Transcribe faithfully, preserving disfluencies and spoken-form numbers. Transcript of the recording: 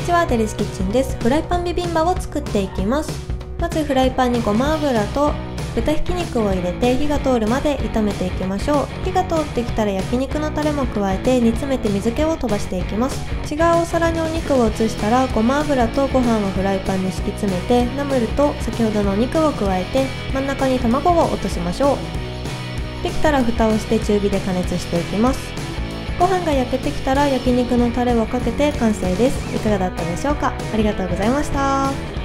にちは、デリスキッチンです。フライパンビビンバを作っていきます。まずフライパンにごま油と豚ひき肉を入れて火が通るまで炒めていきましょう。火が通ってきたら焼肉のタレも加えて煮詰めて水気を飛ばしていきます。違うお皿にお肉を移したらごま油とご飯をフライパンに敷き詰めてナムルと先ほどのお肉を加えて真ん中に卵を落としましょう。できたら蓋をして中火で加熱していきます。ご飯が焼けてきたら焼肉のタレをかけて完成です。いかがだったでしょうか。ありがとうございました。